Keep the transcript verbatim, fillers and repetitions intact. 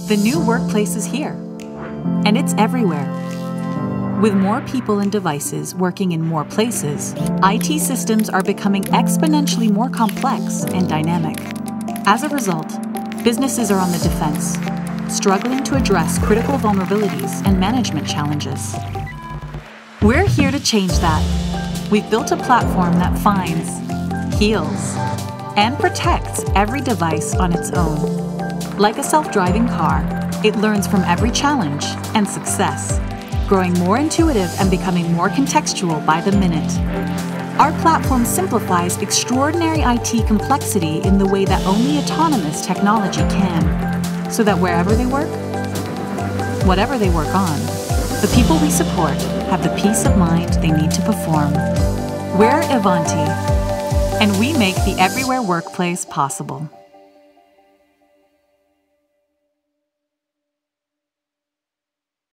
The new workplace is here, and it's everywhere. With more people and devices working in more places, I T systems are becoming exponentially more complex and dynamic. As a result, businesses are on the defense, struggling to address critical vulnerabilities and management challenges. We're here to change that. We've built a platform that finds, heals, and protects every device on its own. Like a self-driving car, it learns from every challenge and success, growing more intuitive and becoming more contextual by the minute. Our platform simplifies extraordinary I T complexity in the way that only autonomous technology can, so that wherever they work, whatever they work on, the people we support have the peace of mind they need to perform. We're Ivanti, and we make the everywhere workplace possible.